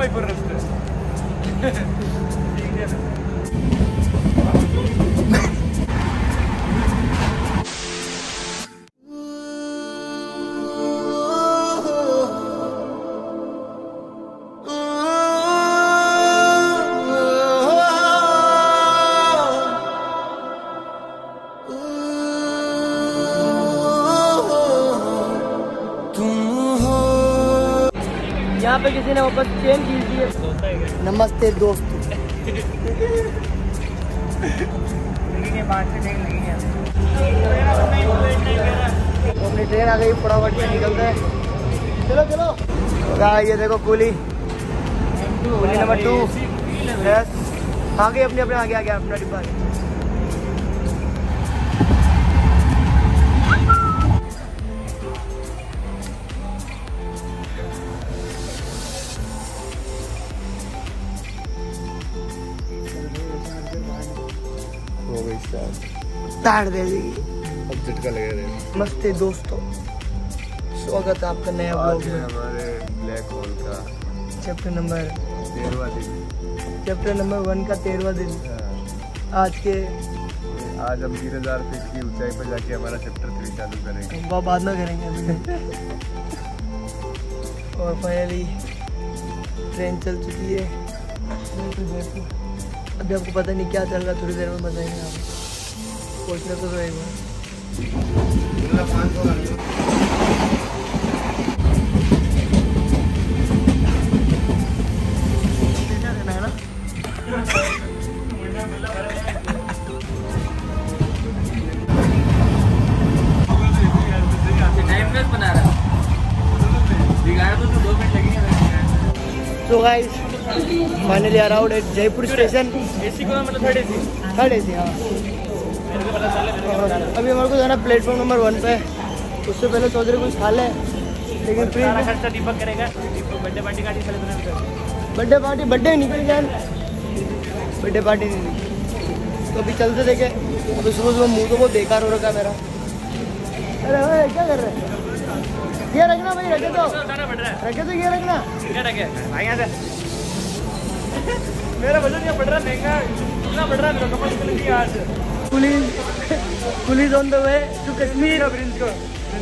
भाई पूरे रास्ते। यहाँ पे किसी ने वापस चेन खींच दी है। नमस्ते दोस्त। अपनी ट्रेन आ गई, फटाफट से निकलते हैं। चलो चलो। ये देखो कूली नंबर 2। यस, आगे अपने अपने आगे आगे अपना डिब्बा। ताड़ दे देगी। अब झटका लगे रहे। नमस्ते दोस्तों, स्वागत है आपका नया ब्लॉग में। हमारे ब्लैक होल का चैप्टर नंबर 13वां दिन। चैप्टर नंबर 1 का 13वां दिन। आज हम 3000 फीट की ऊंचाई पर जाके हमारा चैप्टर 3 चालू करेंगे। वो बाद में करेंगे अभी। और फाइनली ट्रेन चल चुकी है। अभी आपको पता नहीं क्या चल रहा, थोड़ी देर में बताएंगे आप। पहुँचने तो एक बार देना है ना। बना रहा बिगाड़ा तो 2 मिनट लगेंगे। तो guys finally around at Jaipur station. AC को मतलब थर्ड एसी। थर्ड एसी, हाँ। अभी हमारे को जाना प्लेटफॉर्म नंबर 1 पे। उससे पहले सोच रहे कुछ खा ले, लेकिन फिर खर्चा दीपक करेगा। बर्थडे पार्टी का सेलिब्रेट कर। बर्थडे निकल जाए। बर्थडे पार्टी नहीं निकली तो अभी चलते देखे। अभी सुबह सुबह मुँह तो बहुत बेकार हो रखा है मेरा। अरे भाई क्या कर रहे हैं? ये रखना भाई, रखे तो ये रखना। मेरा वजन क्या बढ़ रहा है, महंगा कितना बढ़ रहा है मेरा कमर निकल गया आज। Police on the way to Kashmir. Prince को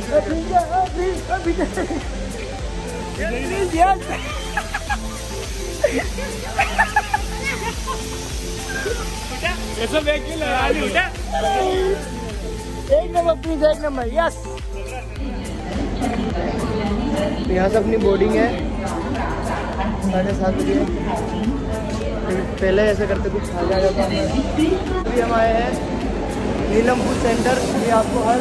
ऐसा बैग क्यों लगा ली? उठा एक नंबर प्लीज, एक नंबर। यस, यहाँ से अपनी बोर्डिंग है 7:30 बजे। पहले ऐसे करते कुछ खा जाएगा था। अभी हम आए हैं नीलम फूड सेंटर। ये आपको हर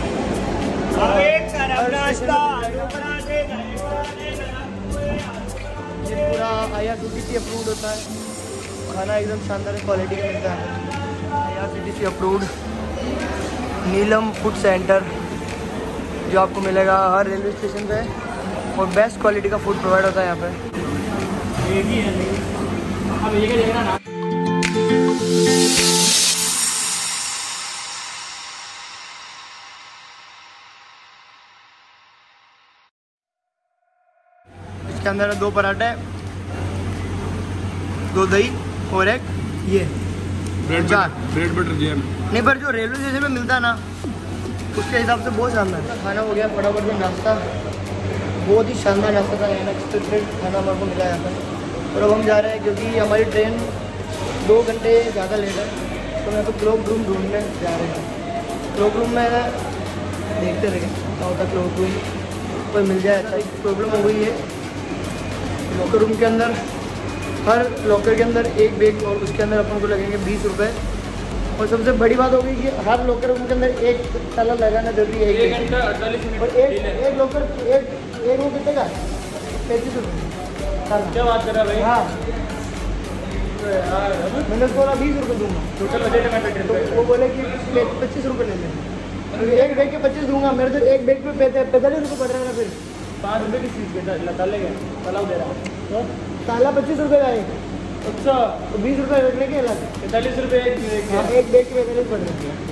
ये पूरा IRCTC अप्रूव्ड होता है। खाना एकदम शानदार क्वालिटी का मिलता है। IRCTC approved Neelam food centre, जो आपको मिलेगा हर रेलवे स्टेशन पे, और बेस्ट क्वालिटी का फूड प्रोवाइड होता है यहाँ पे। अब ये क्या देखना ना। इसके अंदर 2 पराठे, 2 दही और एक ये ब्रेड बटर जैम। नहीं, पर जो रेलवे स्टेशन पे मिलता है ना, उसके हिसाब से बहुत शानदार है। खाना हो गया फटाफट में। नाश्ता बहुत ही शानदार नाश्ता था। अनएक्सपेक्टेड खाना हमारे को मिला यहाँ पर। और अब हम जा रहे हैं क्योंकि हमारी ट्रेन 2 घंटे ज़्यादा लेट है, तो मैं तो क्लॉक रूम ढूंढने जा रहे हैं। क्लॉक रूम में देखते रहे क्या होता है। क्लॉक रूम कोई मिल जाए अच्छा। प्रॉब्लम हो गई है लॉकर रूम के अंदर। हर लॉकर के अंदर एक बैग, और उसके अंदर अपन को लगेंगे 20 रुपये। और सबसे बड़ी बात हो गई कि हर लॉकर रूम के अंदर एक ताला लगाना जरूरी है। 1 घंटा 48 मिनट। और एक लॉकर एक वो कितने का? 35 रुपये। क्या बात कर रहा है भाई? हाँ, मैंने उसको बोला 20 रुपये दूंगा। टोटल बजट है तो वो बोले कि 25 रुपये ले लेंगे। एक बैग के 25 दूंगा। मेरे तो एक बैग पे 45 रुपये पड़ रहा है ना। फिर 5 रुपये की चीज़ ताले का तलाव दे रहा है। तो ताला 25 रुपये का है। अच्छा, तो 20 रुपये रखने के अलग। 45 रुपये एक बैग के 45 पड़ रहे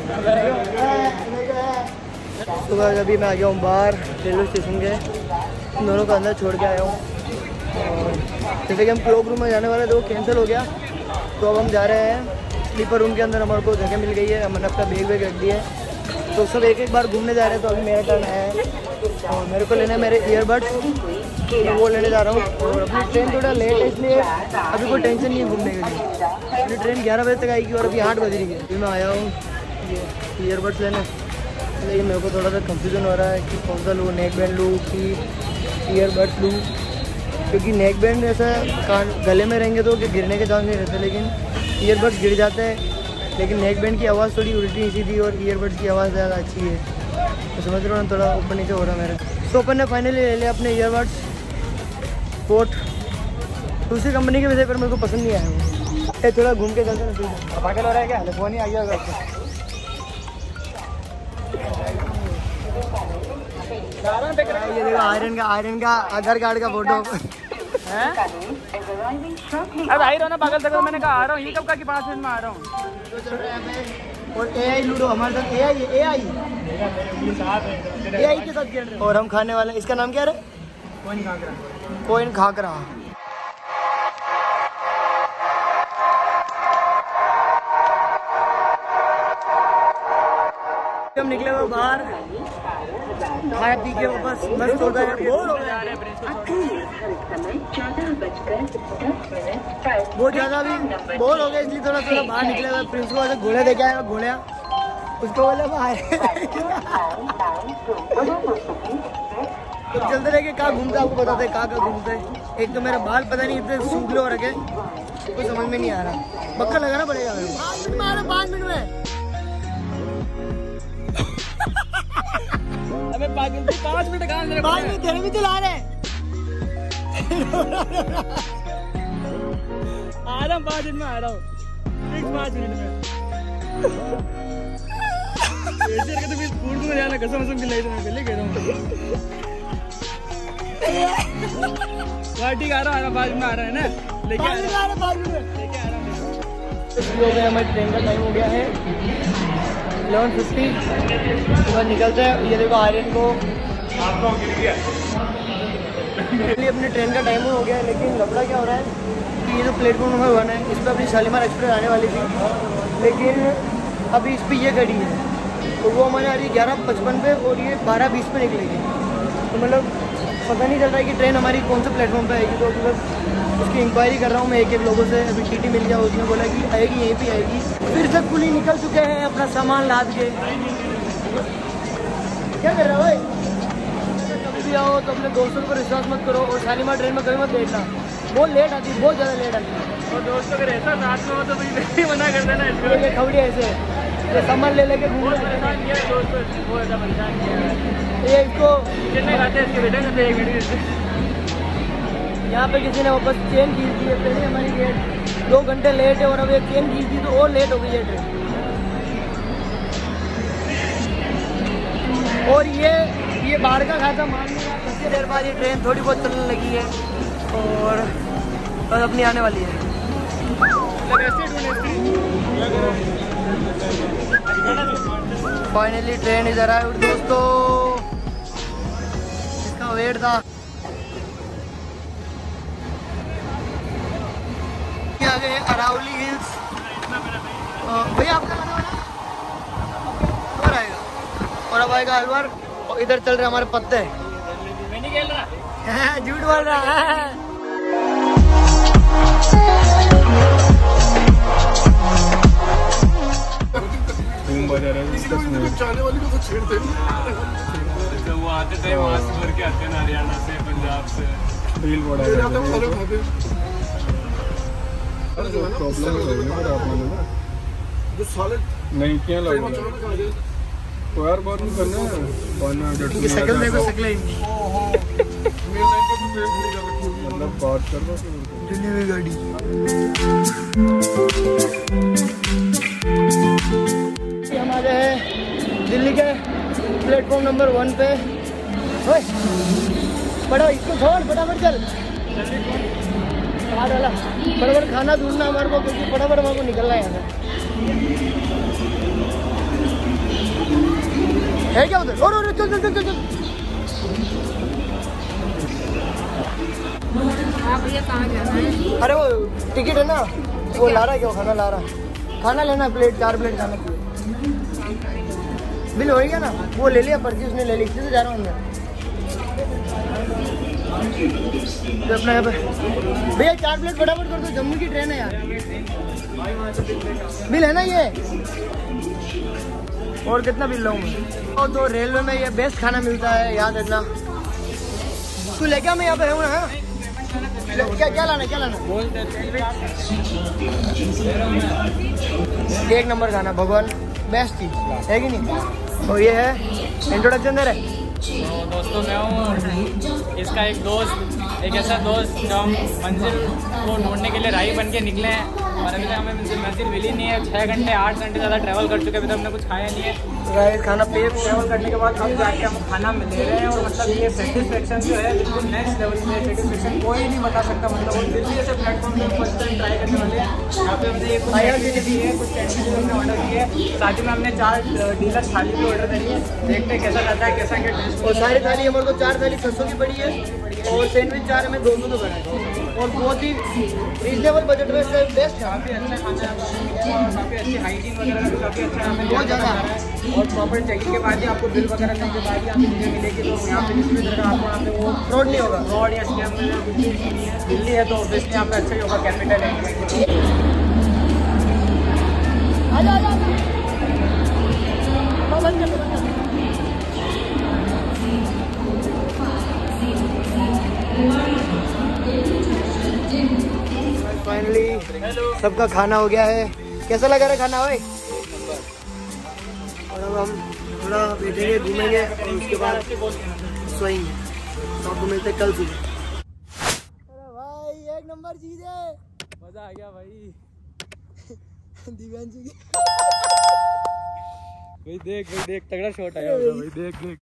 हैं। सुबह अभी मैं आ गया हूँ बाहर रेलवे स्टेशन के। इन दोनों को अंदर छोड़ के आया हूँ। और जैसे कि हम क्लोक रूम में जाने वाले थे वो कैंसिल हो गया, तो अब हम जा रहे हैं स्लीपर रूम के अंदर। हमारे को जगह मिल गई है, हमने अपना बैग वैग रख दिया है, तो सब एक एक बार घूमने जा रहे हैं। तो अभी मेरा टर्न है और मेरे को लेना है मेरे ईयरबड्स, तो वो लेने जा रहा हूँ। और अपनी ट्रेन थोड़ा लेट है इसलिए अभी कोई टेंशन नहीं है घूमने के लिए। अपनी ट्रेन 11 बजे तक आएगी और अभी 8 बज रही है। अभी मैं आया हूँ ये ईयरबड्स लेने, लेकिन मेरे को थोड़ा सा कंफ्यूजन हो रहा है कि कौन सा लूँ, नेक बैंड लूँ कि ईयरबड्स लूँ, क्योंकि नेक बैंड ऐसा कान गले में रहेंगे तो गिरने के चांस नहीं रहते, लेकिन ईयरबड्स गिर जाते हैं। लेकिन नेक बैंड की आवाज़ थोड़ी उल्टी सीधी और ईयरबड्स की आवाज़ ज़्यादा अच्छी है, तो समझ रहे हो ना, थोड़ा ऊपर नीचे हो रहा है मेरा। तो अपन ने फाइनली ले लिया अपने ईयरबड्स पोर्ट, दूसरी कंपनी की वजह पर मेरे को पसंद नहीं आया वो। थोड़ा घूम के चलते ना, पागल हो रहा है क्या, फोन ही आ गया होगा आपको। ये देखो आयरन का आधार कार्ड का फोटो है। अब आई रहो ना पागल, देखो मैंने कहा आ रहा हूँ, ये कब का कि 5 मिनट में आ रहा हूँ। और AI लूडो हमारे साथ AI के साथ खेल रहे हैं। और हम खाने वाले, इसका नाम क्या है? कोइन खाकरा। हम निकले हुए बाहर, खाया पी के वापस मस्त हो गए, बोर हो गए बहुत ज़्यादा, भी बोर हो गए इसलिए थोड़ा थोड़ा बाहर निकले हुए। प्रिंस को वैसे घोड़े देखे आए, घोड़िया उसको बोले बाहर तो चलते रहे कहाँ घूमते, आपको बताते कहाँ घूमते। एक तो मेरे बाल पता नहीं इतने सूखले हो रखे, कुछ समझ में नहीं आ रहा, बक्का लगाना पड़ेगा मेरे को। 5 मिनट में अबे पागल 5 मिनट कहाँ से 5 मिनट तेरे भी तो ला रहे आ रहा हूँ, 5 मिनट में आ रहा हूँ, 5 मिनट में। ऐसे करके तो फिर स्कूल में जाना कसम खिलाई तो मैं पहले कह रहा हूँ। ठीक आ रहा 5 मिनट में आ रहा है ना, लेके आ रहा हूँ, लेके आ रहा हूँ। हो गया, हमारी ट्रेन का टाइम हो गया है 11:50, तो निकलते हैं। ये देखो आर्यन को अपने ट्रेन का टाइम हो गया है, लेकिन लफड़ा क्या हो रहा है कि ये जो प्लेटफॉर्म नंबर 1 है, इस पर अपनी शालीमार एक्सप्रेस आने वाली थी, लेकिन अभी इस पर ये गाड़ी है, तो वो हमारे आ रही है 11:55 पे और ये 12:20 पे निकलेगी। तो मतलब पता नहीं चल रहा है कि ट्रेन हमारी कौन से प्लेटफॉर्म पे आएगी, तो बस उसकी इंक्वायरी कर रहा हूँ मैं एक लोगों से। अभी TT मिल गया, उसने बोला कि आएगी, यहीं पे आएगी। फिर से कुली निकल चुके हैं अपना सामान लाद के। क्या कर रहा है भाई? कभी भी आओ तो अपने दोस्तों पर विश्वास मत करो, और शालीमार ट्रेन में कभी मत बैठना, बहुत लेट आती है, बहुत ज़्यादा लेट आती है। और दोस्तों अगर ऐसा साथ में हो तो भी मना कर देना इसको। ये खबड़ी ऐसे सामान ले लेके घूम परेशान किया है दोस्तों, बहुत ज़्यादा परेशान किया है। ये इसको कितने खाते हैं इसके बेटे करते 1 मिनट से। यहाँ पे किसी ने वापस चेन खींच दी है, पहले हमारी गेट 2 घंटे लेट है और अब एक चेन खींच दी तो और लेट हो गई है ट्रेन। और ये बाहर का खाता मान लिया, कितनी देर बाद ये ट्रेन थोड़ी बहुत चलने लगी है और बस अपनी आने वाली है। फाइनली ट्रेन इधर आए दोस्तों, इसका वेट था। आ गए अरावली हिल्स। भैया आपका खाना वाला और आएगा, और अब आएगा अलवर, और इधर चल रहे हमारे पत्ते। मैं नहीं खेल रहा, झूठ बोल रहा है। वो आते थे वहाँ से भर के आते हैं हरियाणा से, पंजाब से, प्रॉब्लम नहीं क्या लगा तो यार बात नहीं करना है। शक्ल देखो, शक्ल ही मतलब बात कर दो हुई गाड़ी। हमारे हैं दिल्ली के प्लेटफॉर्म नंबर 1 पे। ओए बड़ा इसको छोड़, फटाफट चल, फटाफट खाना ढूंढना हमारे को, क्योंकि फटाफट हमारे को निकलना है यहाँ से। है क्या उधर? और चल चल चल चल चल। भैया कहाँ जाना है? अरे वो टिकट है ना, वो ला रहा है, क्या खाना ला रहा है? खाना लेना, प्लेट 4 प्लेट खाना। बिल हो गया ना, वो ले लिया, पर्ची उसने ले ली, इसलिए तो जा रहा हूँ मैं। तो अपना यहाँ पे भैया 4 प्लेट फटाफट कर दो, जम्मू की ट्रेन है यार। बिल है ना ये? और कितना बिल लाऊं मैं? और तो रेलवे में ये बेस्ट खाना मिलता है, याद रखना। तू लेके आ, मैं यहाँ पे हूँ ना। क्या लाना, क्या लाना? एक नंबर खाना, भगवान बेस्ट चीज है कि नहीं? और ये है इंट्रोडक्शन दे रहे। तो दोस्तों मैं हूँ इसका एक दोस्त, एक ऐसा दोस्त जो हम मंजिल को ढूंढने के लिए राही बन के निकले हैं और अभी तक हमें मंजिल मिली नहीं है। 6 घंटे 8 घंटे ज़्यादा ट्रैवल कर चुके, अभी तक हमने कुछ खाया नहीं है। खाना पे ट्रैवल करने के बाद अब जाके हम खाना ले रहे हैं और मतलब ये सेटिस्फेक्शन जो है बिल्कुल नेक्स्ट लेवल में सेटिस्फेक्शन कोई नहीं बता सकता। मतलब वो दिल्ली जैसे प्लेटफॉर्म पे फर्स्ट टाइम ट्राई करने वाले हैं। यहाँ पे हमने कुछ आइटम दी है, कुछ कैंटीन हमने ऑर्डर किए, साथ ही में हमने 4 डीलक्स थाली भी ऑर्डर करी है। देखते हैं कैसा रहता है, कैसा क्या टेस्ट। और सारी थाली हमारे को 4 थाली 600 की पड़ी है और सैंडविच 4 हमें 200 का पड़ा है और बहुत ही रीजनेबल बजट में बेस्ट है। काफ़ी अच्छा खाना है और काफ़ी अच्छी हाइजीन वगैरह भी काफ़ी अच्छा हमें बहुत ज़्यादा है। और प्रॉपर चेकिंग के बाद ही आपको बिल वगैरह करने के बाद ही आपको चीज़ें मिलेगी। तो यहाँ पे किसी भी तरह का आपको यहाँ पे वो फ्रॉड नहीं होगा। फ्रॉड या स्कैम दिल्ली है तो ऑब्वियसली यहाँ पे अच्छा ही होगा, कैपिटल है। फाइनली सबका खाना हो गया है। कैसा लगा रहा खाना भाई? और अब हम थोड़ा बैठेंगे, घूमेंगे और उसके बाद सोएंगे। तो आपको मिलते हैं कल सुबह। अरे भाई एक नंबर चीज है, मज़ा आ गया भाई। दिव्यांशु की भाई देख तगड़ा शॉट आया भाई, देख।